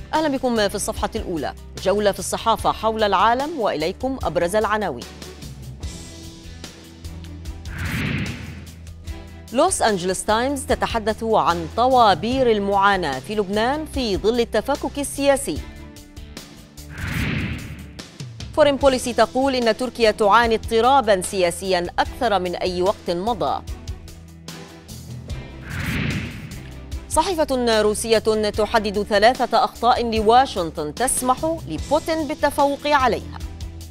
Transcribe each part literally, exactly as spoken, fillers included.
أهلا بكم في الصفحة الأولى، جولة في الصحافة حول العالم وإليكم أبرز العناوين. لوس أنجلوس تايمز تتحدث عن طوابير المعاناة في لبنان في ظل التفكك السياسي. فورين بوليسي تقول إن تركيا تعاني اضطرابا سياسيا أكثر من أي وقت مضى. صحيفة روسية تحدد ثلاثة أخطاء لواشنطن تسمح لبوتين بالتفوق عليها.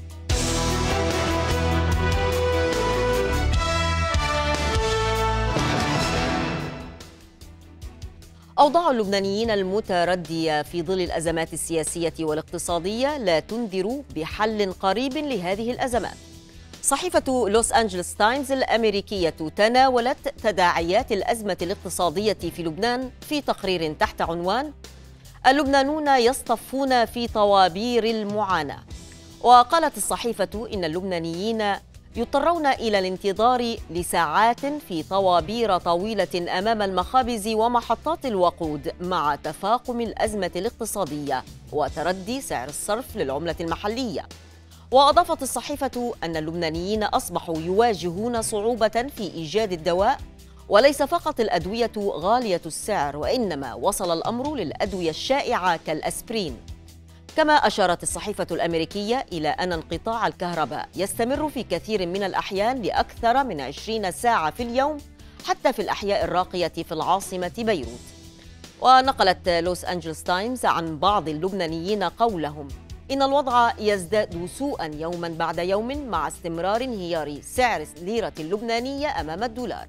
أوضاع اللبنانيين المتردية في ظل الأزمات السياسية والاقتصادية لا تنذر بحل قريب لهذه الأزمات. صحيفة لوس أنجلوس تايمز الأمريكية تناولت تداعيات الأزمة الاقتصادية في لبنان في تقرير تحت عنوان اللبنانيون يصطفون في طوابير المعاناة. وقالت الصحيفة إن اللبنانيين يضطرون إلى الانتظار لساعات في طوابير طويلة أمام المخابز ومحطات الوقود مع تفاقم الأزمة الاقتصادية وتردي سعر الصرف للعملة المحلية. وأضافت الصحيفة أن اللبنانيين أصبحوا يواجهون صعوبة في إيجاد الدواء، وليس فقط الأدوية غالية السعر، وإنما وصل الأمر للأدوية الشائعة كالأسبرين. كما أشارت الصحيفة الأمريكية إلى أن انقطاع الكهرباء يستمر في كثير من الأحيان لأكثر من عشرين ساعة في اليوم حتى في الأحياء الراقية في العاصمة بيروت. ونقلت لوس أنجلوس تايمز عن بعض اللبنانيين قولهم إن الوضع يزداد سوءا يوما بعد يوم مع استمرار انهيار سعر الليرة اللبنانية أمام الدولار.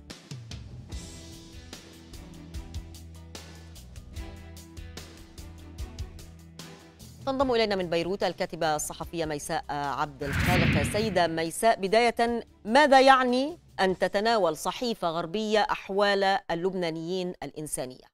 تنضم إلينا من بيروت الكاتبة الصحفية ميساء عبد الخالق. سيدة ميساء، بداية ماذا يعني أن تتناول صحيفة غربية أحوال اللبنانيين الإنسانية؟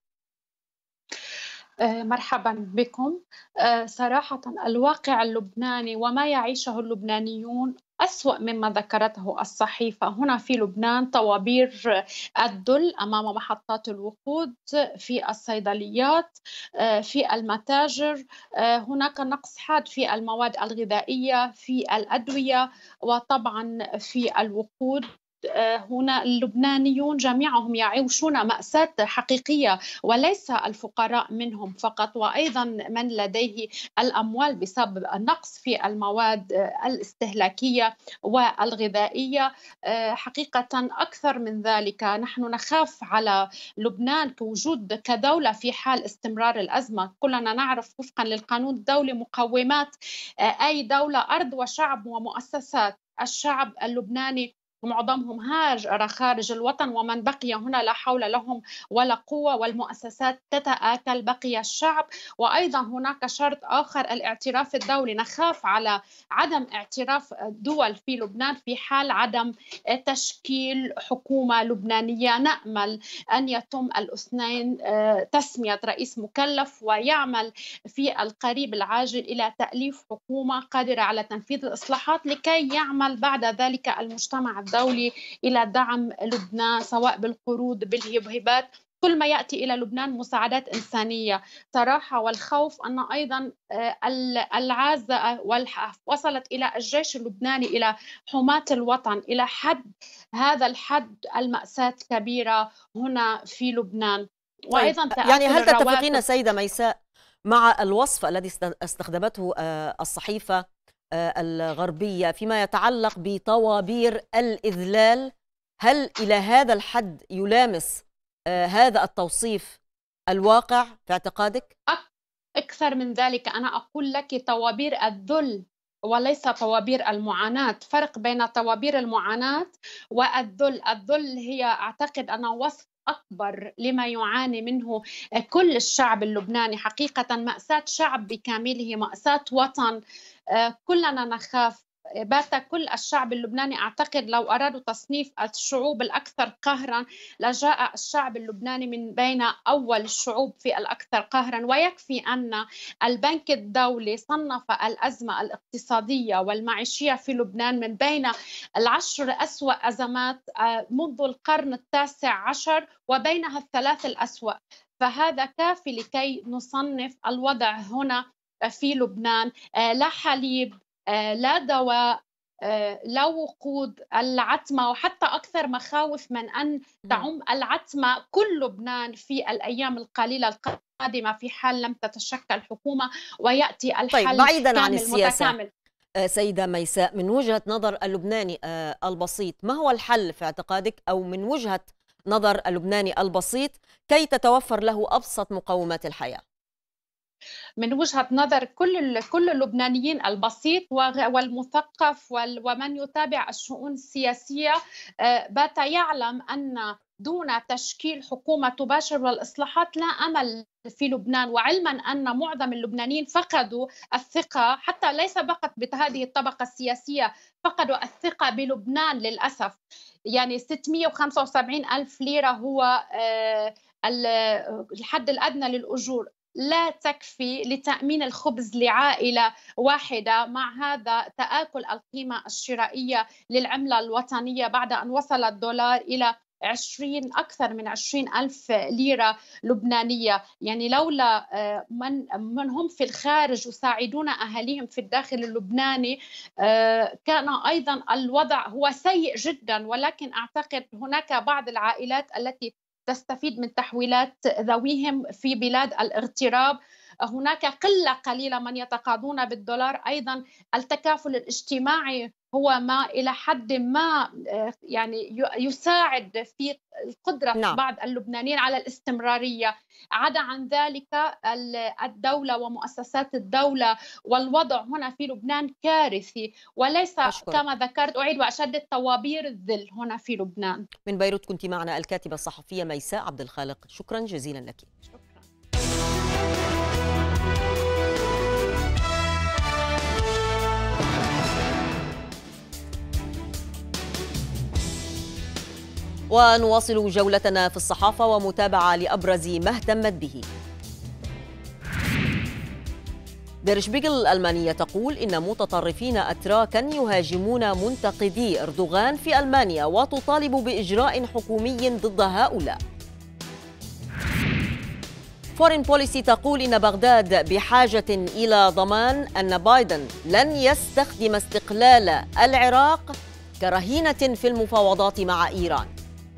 مرحبا بكم. صراحة الواقع اللبناني وما يعيشه اللبنانيون أسوأ مما ذكرته الصحيفة. هنا في لبنان طوابير الدل أمام محطات الوقود، في الصيدليات، في المتاجر. هناك نقص حاد في المواد الغذائية، في الأدوية، وطبعا في الوقود. هنا اللبنانيون جميعهم يعيشون مأساة حقيقية، وليس الفقراء منهم فقط، وأيضا من لديه الأموال بسبب النقص في المواد الاستهلاكية والغذائية. حقيقة أكثر من ذلك، نحن نخاف على لبنان كوجود كدولة في حال استمرار الأزمة. كلنا نعرف وفقا للقانون الدولي مقومات أي دولة: أرض وشعب ومؤسسات. الشعب اللبناني معظمهم هاجر خارج الوطن، ومن بقي هنا لا حول لهم ولا قوة، والمؤسسات تتآكل بقي الشعب. وأيضا هناك شرط آخر: الاعتراف الدولي. نخاف على عدم اعتراف الدول في لبنان في حال عدم تشكيل حكومة لبنانية. نأمل أن يتم الاثنين، تسمية رئيس مكلف ويعمل في القريب العاجل إلى تأليف حكومة قادرة على تنفيذ الإصلاحات، لكي يعمل بعد ذلك المجتمع الدولي إلى دعم لبنان سواء بالقروض بالهبات، كل ما يأتي إلى لبنان مساعدات إنسانية. صراحة والخوف أن أيضا العازة وصلت إلى الجيش اللبناني، إلى حماة الوطن، إلى حد هذا الحد المأساة كبيرة هنا في لبنان. طيب، وأيضا يعني هل تآكل تتفقين الرواتب. سيدة ميساء مع الوصف الذي استخدمته الصحيفة الغربية فيما يتعلق بطوابير الإذلال؟ هل إلى هذا الحد يلامس هذا التوصيف الواقع في اعتقادك؟ أكثر من ذلك، أنا أقول لك طوابير الذل وليس طوابير المعاناة. فرق بين طوابير المعاناة والذل. الذل هي أعتقد أنه وصف أكبر لما يعاني منه كل الشعب اللبناني. حقيقة مأساة شعب بكامله، مأساة وطن. كلنا نخاف، بات كل الشعب اللبناني. أعتقد لو أرادوا تصنيف الشعوب الأكثر قهرا لجاء الشعب اللبناني من بين أول الشعوب في الأكثر قهرا. ويكفي أن البنك الدولي صنف الأزمة الاقتصادية والمعيشية في لبنان من بين العشر أسوأ أزمات منذ القرن التاسع عشر، وبينها الثلاث الأسوأ. فهذا كافي لكي نصنف الوضع هنا في لبنان. لا حليب، لا دواء، لا وقود، العتمة، وحتى أكثر مخاوف من أن تعم العتمة كل لبنان في الأيام القليلة القادمة في حال لم تتشكل حكومة ويأتي الحل طيب، بعيدا عن كامل السياسة متكامل. سيدة ميساء، من وجهة نظر اللبناني البسيط، ما هو الحل في اعتقادك، أو من وجهة نظر اللبناني البسيط، كي تتوفر له أبسط مقومات الحياة؟ من وجهة نظر كل كل اللبنانيين البسيط والمثقف ومن يتابع الشؤون السياسية، بات يعلم أن دون تشكيل حكومة تباشر الإصلاحات لا أمل في لبنان، وعلما أن معظم اللبنانيين فقدوا الثقة، حتى ليس فقط بهذه الطبقة السياسية، فقدوا الثقة بلبنان للأسف. يعني ستمئة وخمسة وسبعين ألف ليرة هو الحد الأدنى للأجور، لا تكفي لتأمين الخبز لعائلة واحدة، مع هذا تآكل القيمة الشرائية للعملة الوطنية بعد أن وصل الدولار إلى عشرين أكثر من عشرين ألف ليرة لبنانية. يعني لولا من, من هم في الخارج يساعدون أهاليهم في الداخل اللبناني كان أيضا الوضع هو سيء جدا. ولكن أعتقد هناك بعض العائلات التي تستفيد من تحويلات ذويهم في بلاد الاغتراب، هناك قلة قليلة من يتقاضون بالدولار. أيضا التكافل الاجتماعي هو ما إلى حد ما يعني يساعد في قدرة نعم. بعض اللبنانيين على الاستمرارية. عدا عن ذلك الدولة ومؤسسات الدولة والوضع هنا في لبنان كارثي، وليس أشكرك. كما ذكرت أعيد وأشدد طوابير الذل هنا في لبنان. من بيروت كنت معنا الكاتبة الصحفية ميساء عبد الخالق، شكرا جزيلا لك. شكرا. ونواصل جولتنا في الصحافة ومتابعة لأبرز ما اهتمت به. دير شبيغل الألمانية تقول إن متطرفين أتراكا يهاجمون منتقدي أردوغان في ألمانيا وتطالب بإجراء حكومي ضد هؤلاء. فورين بوليسي تقول إن بغداد بحاجة إلى ضمان أن بايدن لن يستخدم استقلال العراق كرهينة في المفاوضات مع إيران.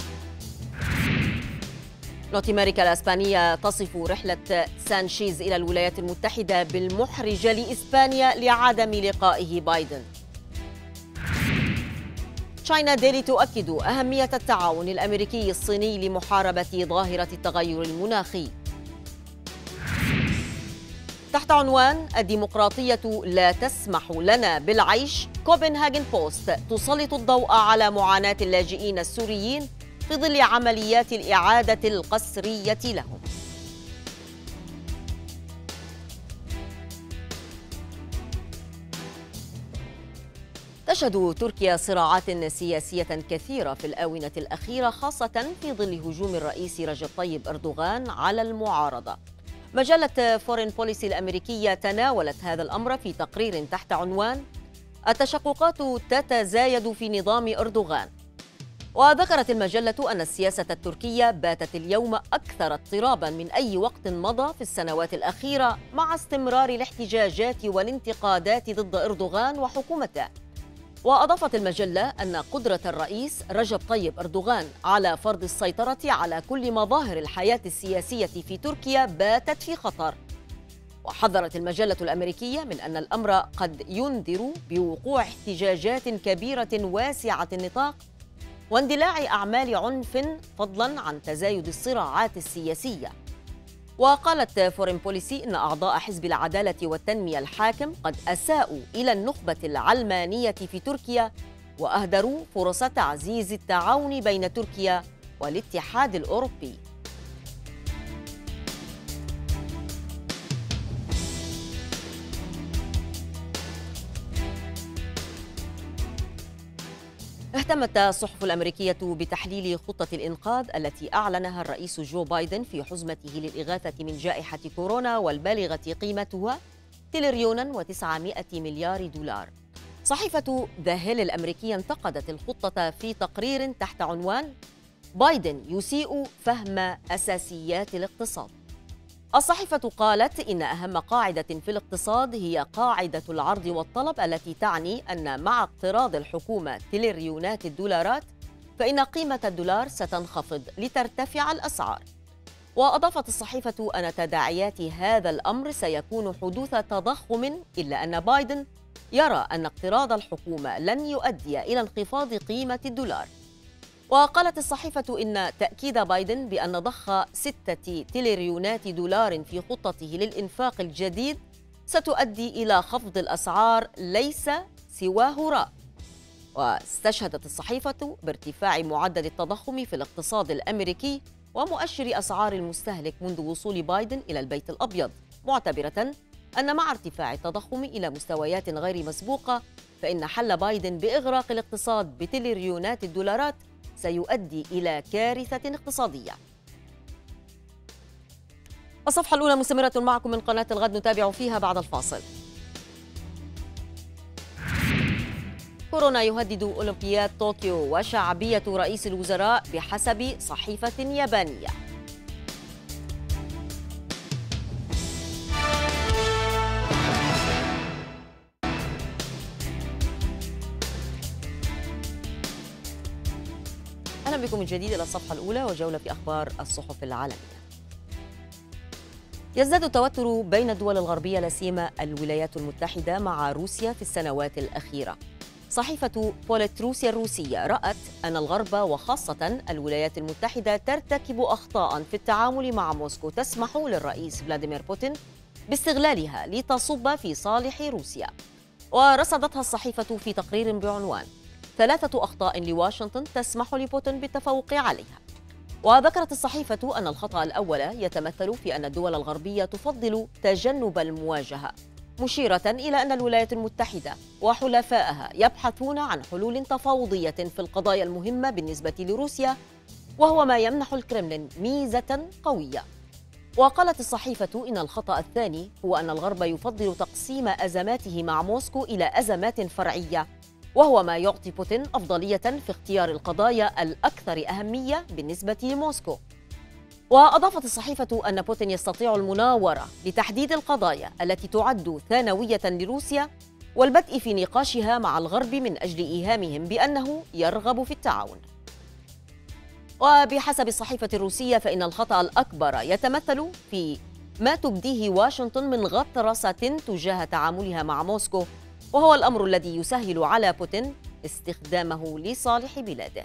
نوتي أمريكا الأسبانية تصف رحلة سانشيز إلى الولايات المتحدة بالمحرجة لإسبانيا لعدم لقائه بايدن. تشاينا ديلي تؤكد أهمية التعاون الأمريكي الصيني لمحاربة ظاهرة التغير المناخي. تحت عنوان الديمقراطية لا تسمح لنا بالعيش، كوبنهاجن بوست تسلط الضوء على معاناة اللاجئين السوريين في ظل عمليات الإعادة القسرية لهم. تشهد تركيا صراعات سياسية كثيرة في الآونة الأخيرة، خاصة في ظل هجوم الرئيس رجب طيب أردوغان على المعارضة. مجلة فورين بوليسي الأمريكية تناولت هذا الأمر في تقرير تحت عنوان التشققات تتزايد في نظام أردوغان. وذكرت المجلة أن السياسة التركية باتت اليوم أكثر اضطرابا من أي وقت مضى في السنوات الأخيرة، مع استمرار الاحتجاجات والانتقادات ضد أردوغان وحكومته. وأضافت المجلة أن قدرة الرئيس رجب طيب أردوغان على فرض السيطرة على كل مظاهر الحياة السياسية في تركيا باتت في خطر. وحذرت المجلة الأمريكية من أن الأمر قد ينذر بوقوع احتجاجات كبيرة واسعة النطاق واندلاع أعمال عنف، فضلا عن تزايد الصراعات السياسية. وقالت فورين بوليسي إن أعضاء حزب العدالة والتنمية الحاكم قد أساءوا إلى النخبة العلمانية في تركيا وأهدروا فرص تعزيز التعاون بين تركيا والاتحاد الأوروبي. اهتمت الصحف الأمريكية بتحليل خطة الإنقاذ التي أعلنها الرئيس جو بايدن في حزمته للإغاثة من جائحة كورونا، والبالغة قيمتها تريليون وتسعمائة مليار دولار. صحيفة ذا هيل الأمريكية انتقدت الخطة في تقرير تحت عنوان بايدن يسيء فهم أساسيات الاقتصاد. الصحيفة قالت إن أهم قاعدة في الاقتصاد هي قاعدة العرض والطلب، التي تعني أن مع اقتراض الحكومة تريليونات الدولارات فإن قيمة الدولار ستنخفض لترتفع الأسعار. وأضافت الصحيفة أن تداعيات هذا الأمر سيكون حدوث تضخم، إلا أن بايدن يرى أن اقتراض الحكومة لن يؤدي إلى انخفاض قيمة الدولار. وقالت الصحيفة إن تأكيد بايدن بأن ضخ ستة تريليونات دولار في خطته للإنفاق الجديد ستؤدي إلى خفض الأسعار ليس سوى هراء. واستشهدت الصحيفة بارتفاع معدل التضخم في الاقتصاد الأمريكي ومؤشر أسعار المستهلك منذ وصول بايدن إلى البيت الأبيض، معتبرة أن مع ارتفاع التضخم إلى مستويات غير مسبوقة فإن حل بايدن بإغراق الاقتصاد بتريليونات الدولارات سيؤدي إلى كارثة اقتصادية. الصفحة الأولى مستمرة معكم من قناة الغد، نتابع فيها بعد الفاصل. كورونا يهدد أولمبياد طوكيو وشعبية رئيس الوزراء بحسب صحيفة يابانية. أهلا بكم من جديد إلى الصفحة الأولى وجولة في أخبار الصحف العالمية. يزداد التوتر بين الدول الغربية لا سيما الولايات المتحدة مع روسيا في السنوات الأخيرة. صحيفة بوليت روسيا الروسية رأت أن الغرب وخاصة الولايات المتحدة ترتكب أخطاء في التعامل مع موسكو تسمح للرئيس فلاديمير بوتين باستغلالها لتصب في صالح روسيا. ورصدتها الصحيفة في تقرير بعنوان ثلاثة أخطاء لواشنطن تسمح لبوتين بالتفوق عليها. وذكرت الصحيفة أن الخطأ الأول يتمثل في أن الدول الغربية تفضل تجنب المواجهة، مشيرة إلى أن الولايات المتحدة وحلفائها يبحثون عن حلول تفاوضية في القضايا المهمة بالنسبة لروسيا، وهو ما يمنح الكرملين ميزة قوية. وقالت الصحيفة إن الخطأ الثاني هو أن الغرب يفضل تقسيم أزماته مع موسكو إلى أزمات فرعية، وهو ما يعطي بوتين أفضلية في اختيار القضايا الأكثر أهمية بالنسبة لموسكو. وأضافت الصحيفة أن بوتين يستطيع المناورة لتحديد القضايا التي تعد ثانوية لروسيا والبدء في نقاشها مع الغرب من أجل إيهامهم بأنه يرغب في التعاون. وبحسب الصحيفة الروسية فإن الخطأ الأكبر يتمثل في ما تبديه واشنطن من غطرسة تجاه تعاملها مع موسكو، وهو الأمر الذي يسهل على بوتين استخدامه لصالح بلاده.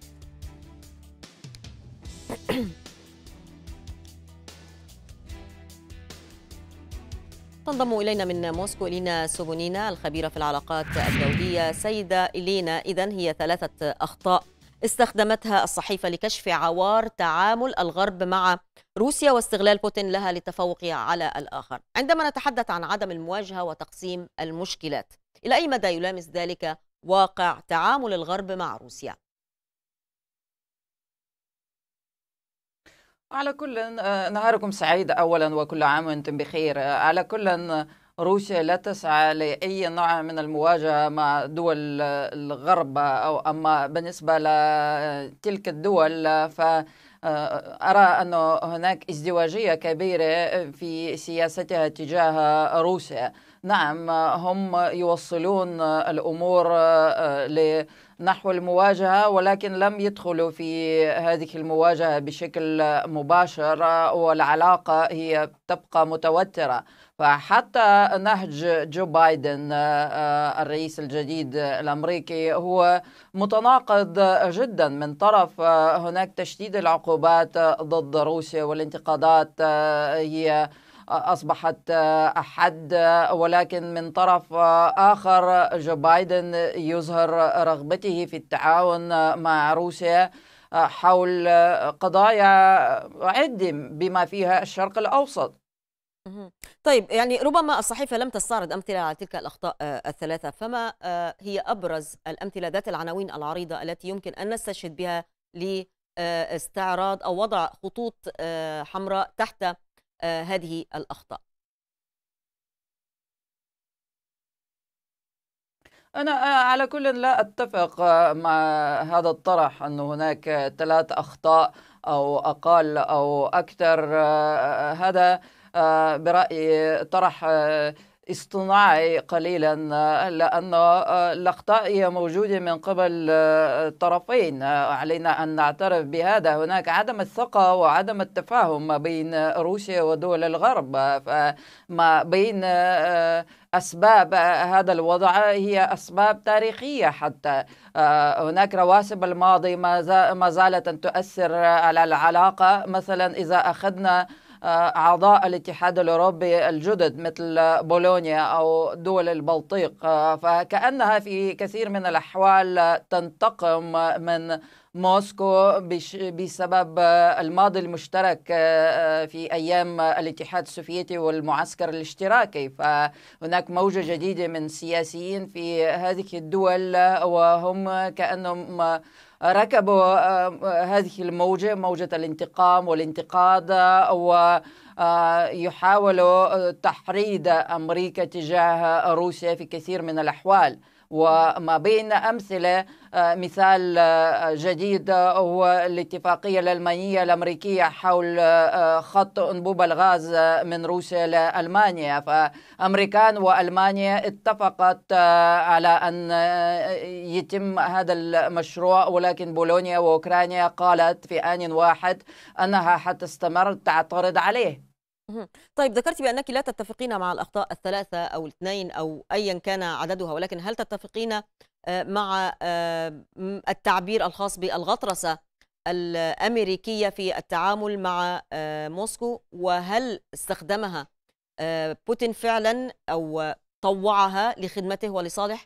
تنضم إلينا من موسكو إلينا سوبونينا الخبيرة في العلاقات الدولية. سيدة إلينا، إذن هي ثلاثة أخطاء استخدمتها الصحيفة لكشف عوار تعامل الغرب مع روسيا واستغلال بوتين لها للتفوق على الآخر. عندما نتحدث عن عدم المواجهة وتقسيم المشكلات، إلى أي مدى يلامس ذلك واقع تعامل الغرب مع روسيا؟ على كل نهاركم سعيد أولا وكل عام وأنتم بخير. على كل روسيا لا تسعى لأي نوع من المواجهة مع دول الغرب، أو أما بالنسبة لتلك الدول فأرى أن هناك ازدواجية كبيرة في سياستها تجاه روسيا. نعم، هم يوصلون الأمور نحو المواجهة، ولكن لم يدخلوا في هذه المواجهة بشكل مباشر، والعلاقة هي تبقى متوترة. فحتى نهج جو بايدن الرئيس الجديد الأمريكي هو متناقض جدا. من طرف هناك تشديد العقوبات ضد روسيا والانتقادات هي أصبحت أحد، ولكن من طرف آخر جو بايدن يظهر رغبته في التعاون مع روسيا حول قضايا عدة بما فيها الشرق الأوسط. طيب، يعني ربما الصحيفة لم تستعرض أمثلة على تلك الأخطاء الثلاثة، فما هي أبرز الأمثلة ذات العناوين العريضة التي يمكن أن نستشهد بها لاستعراض أو وضع خطوط حمراء تحت هذه الأخطاء؟ أنا على كل لا أتفق مع هذا الطرح أن هناك ثلاث أخطاء أو أقل أو أكثر. هذا برأيي طرح اصطناعي قليلا، لأن الأخطاء هي موجودة من قبل الطرفين. علينا أن نعترف بهذا. هناك عدم الثقة وعدم التفاهم ما بين روسيا ودول الغرب، فما بين أسباب هذا الوضع هي أسباب تاريخية. حتى هناك رواسب الماضي ما زالت أن تؤثر على العلاقة. مثلا إذا أخذنا أعضاء الاتحاد الأوروبي الجدد مثل بولونيا أو دول البلطيق، فكأنها في كثير من الأحوال تنتقم من موسكو بسبب الماضي المشترك في أيام الاتحاد السوفيتي والمعسكر الاشتراكي. فهناك موجة جديدة من سياسيين في هذه الدول، وهم كأنهم ركبوا هذه الموجة، موجة الانتقام والانتقاد، ويحاولوا تحريض أمريكا تجاه روسيا في كثير من الأحوال. وما بين أمثلة، مثال جديد هو الاتفاقية الألمانية الأمريكية حول خط أنبوب الغاز من روسيا لألمانيا. فأمريكان وألمانيا اتفقت على أن يتم هذا المشروع، ولكن بولونيا وأوكرانيا قالت في آن واحد أنها حتستمر تعترض عليه. طيب، ذكرت بأنك لا تتفقين مع الأخطاء الثلاثة أو الاثنين أو أيا كان عددها، ولكن هل تتفقين مع التعبير الخاص بالغطرسة الأمريكية في التعامل مع موسكو؟ وهل استخدمها بوتين فعلا أو طوعها لخدمته ولصالح؟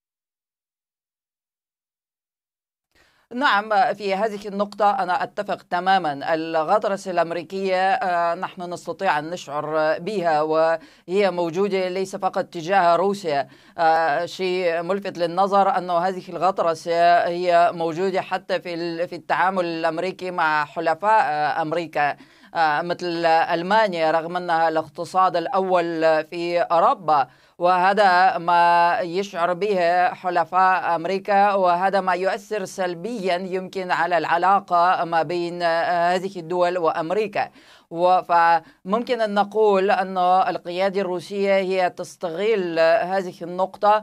نعم، في هذه النقطة أنا أتفق تماما. الغطرسة الأمريكية نحن نستطيع أن نشعر بها، وهي موجودة ليس فقط تجاه روسيا. شيء ملفت للنظر أن هذه الغطرسة هي موجودة حتى في في التعامل الأمريكي مع حلفاء أمريكا مثل ألمانيا، رغم أنها الاقتصاد الأول في أوروبا. وهذا ما يشعر به حلفاء أمريكا، وهذا ما يؤثر سلبيا يمكن على العلاقة ما بين هذه الدول وأمريكا. فممكن أن نقول أن القيادة الروسية هي تستغل هذه النقطة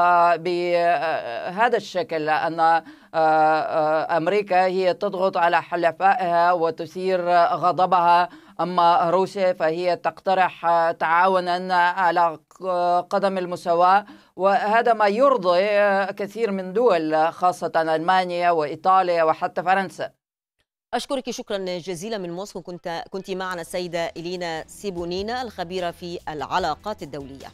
بهذا الشكل، أن أمريكا هي تضغط على حلفائها وتثير غضبها، أما روسيا فهي تقترح تعاونا على قدم المساواة. وهذا ما يرضي كثير من دول، خاصة ألمانيا وإيطاليا وحتى فرنسا. أشكرك شكرا جزيلا من موسكو. كنت كنت معنا السيدة إلينا سيبونينا الخبيرة في العلاقات الدولية.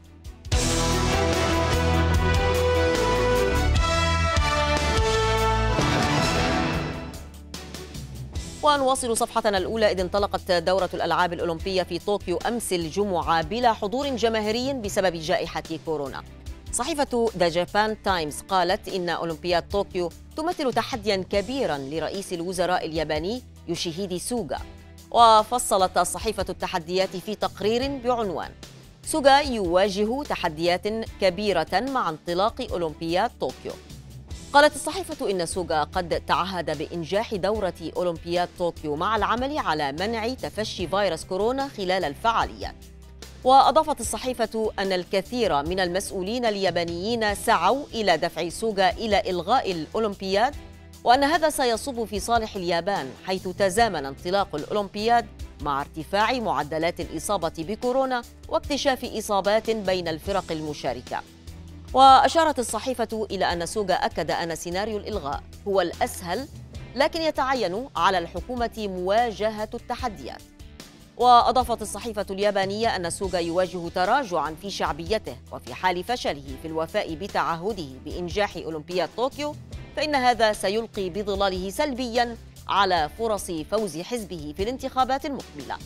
ونواصل صفحتنا الأولى، إذ انطلقت دورة الألعاب الأولمبية في طوكيو أمس الجمعة بلا حضور جماهيري بسبب جائحة كورونا. صحيفة ذا جابان تايمز قالت إن أولمبياد طوكيو تمثل تحديا كبيرا لرئيس الوزراء الياباني يوشيهيدي سوغا. وفصلت الصحيفة التحديات في تقرير بعنوان: سوغا يواجه تحديات كبيرة مع انطلاق أولمبياد طوكيو. قالت الصحيفة إن سوغا قد تعهد بإنجاح دورة أولمبياد طوكيو مع العمل على منع تفشي فيروس كورونا خلال الفعاليات. وأضافت الصحيفة أن الكثير من المسؤولين اليابانيين سعوا إلى دفع سوغا إلى إلغاء الأولمبياد، وأن هذا سيصب في صالح اليابان، حيث تزامن انطلاق الأولمبياد مع ارتفاع معدلات الإصابة بكورونا واكتشاف إصابات بين الفرق المشاركة. وأشارت الصحيفة إلى أن سوغا أكد أن سيناريو الإلغاء هو الأسهل، لكن يتعين على الحكومة مواجهة التحديات. وأضافت الصحيفة اليابانية أن سوغا يواجه تراجعا في شعبيته، وفي حال فشله في الوفاء بتعهده بإنجاح أولمبياد طوكيو فإن هذا سيلقي بظلاله سلبيا على فرص فوز حزبه في الانتخابات المقبلة.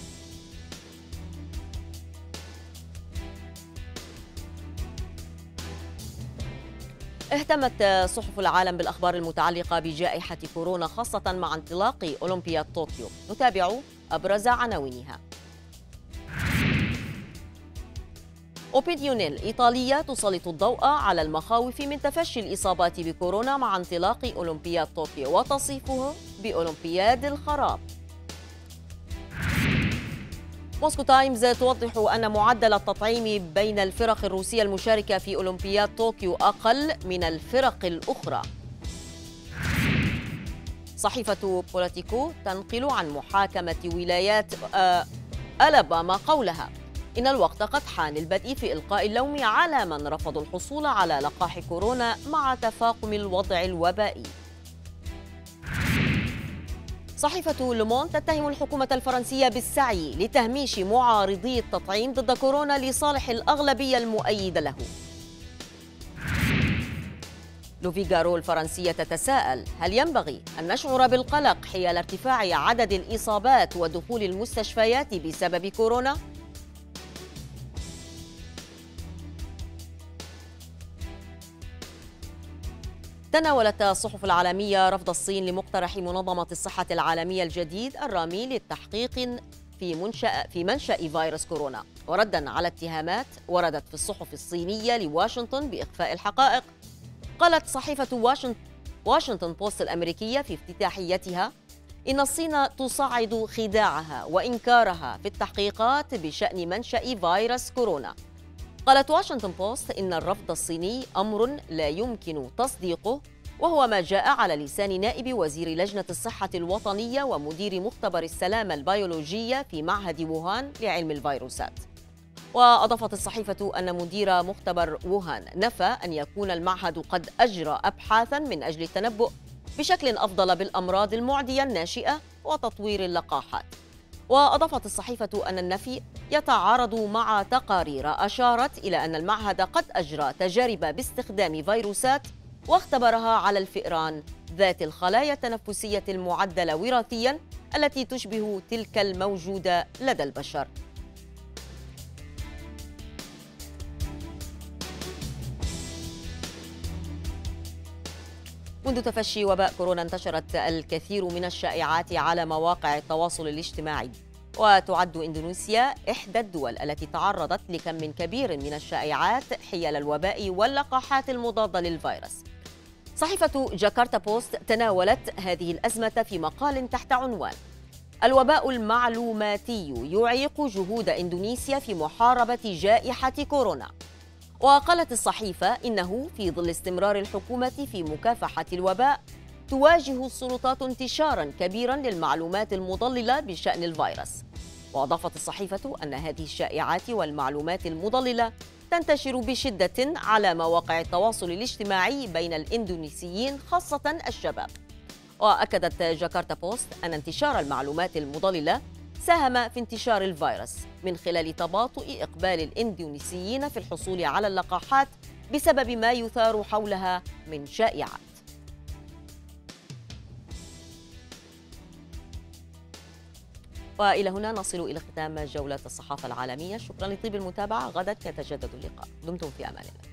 اهتمت صحف العالم بالأخبار المتعلقة بجائحة كورونا، خاصة مع انطلاق أولمبياد طوكيو. نتابع أبرز عناوينها. أوبينيون الإيطالية تسلط الضوء على المخاوف من تفشي الإصابات بكورونا مع انطلاق أولمبياد طوكيو وتصفه بأولمبياد الخراب. موسكو تايمز توضح أن معدل التطعيم بين الفرق الروسية المشاركة في أولمبياد طوكيو أقل من الفرق الأخرى. صحيفة بوليتيكو تنقل عن محاكمة ولايات ألاباما قولها إن الوقت قد حان للبدء في إلقاء اللوم على من رفضوا الحصول على لقاح كورونا مع تفاقم الوضع الوبائي. صحيفة لومون تتهم الحكومة الفرنسية بالسعي لتهميش معارضي التطعيم ضد كورونا لصالح الأغلبية المؤيدة له. لوفيغارو الفرنسية تتساءل: هل ينبغي أن نشعر بالقلق حيال ارتفاع عدد الإصابات ودخول المستشفيات بسبب كورونا؟ تناولت الصحف العالمية رفض الصين لمقترح منظمة الصحة العالمية الجديد الرامي للتحقيق في منشأ في منشأ فيروس كورونا. وردا على اتهامات وردت في الصحف الصينية لواشنطن بإخفاء الحقائق، قالت صحيفة واشنطن بوست الأمريكية في افتتاحيتها إن الصين تصعد خداعها وإنكارها في التحقيقات بشأن منشأ فيروس كورونا. قالت واشنطن بوست إن الرفض الصيني أمر لا يمكن تصديقه، وهو ما جاء على لسان نائب وزير لجنة الصحة الوطنية ومدير مختبر السلامة البيولوجية في معهد ووهان لعلم الفيروسات. وأضافت الصحيفة أن مدير مختبر ووهان نفى أن يكون المعهد قد أجرى أبحاثا من أجل التنبؤ بشكل أفضل بالأمراض المعدية الناشئة وتطوير اللقاحات. وأضافت الصحيفة أن النفي يتعارض مع تقارير أشارت إلى أن المعهد قد أجرى تجارب باستخدام فيروسات واختبرها على الفئران ذات الخلايا التنفسية المعدلة وراثياً التي تشبه تلك الموجودة لدى البشر. منذ تفشي وباء كورونا انتشرت الكثير من الشائعات على مواقع التواصل الاجتماعي، وتعد إندونيسيا إحدى الدول التي تعرضت لكم كبير من الشائعات حيال الوباء واللقاحات المضادة للفيروس. صحيفة جاكرتا بوست تناولت هذه الأزمة في مقال تحت عنوان: الوباء المعلوماتي يعيق جهود إندونيسيا في محاربة جائحة كورونا. وقالت الصحيفة إنه في ظل استمرار الحكومة في مكافحة الوباء تواجه السلطات انتشارا كبيرا للمعلومات المضللة بشأن الفيروس. وأضافت الصحيفة أن هذه الشائعات والمعلومات المضللة تنتشر بشدة على مواقع التواصل الاجتماعي بين الإندونيسيين خاصة الشباب. وأكدت جاكرتا بوست أن انتشار المعلومات المضللة ساهم في انتشار الفيروس من خلال تباطؤ إقبال الإندونيسيين في الحصول على اللقاحات بسبب ما يثار حولها من شائعات. وإلى هنا نصل إلى ختام جولة الصحافة العالمية. شكرا لطيب المتابعة. غدا يتجدد اللقاء. دمتم في أمان الله.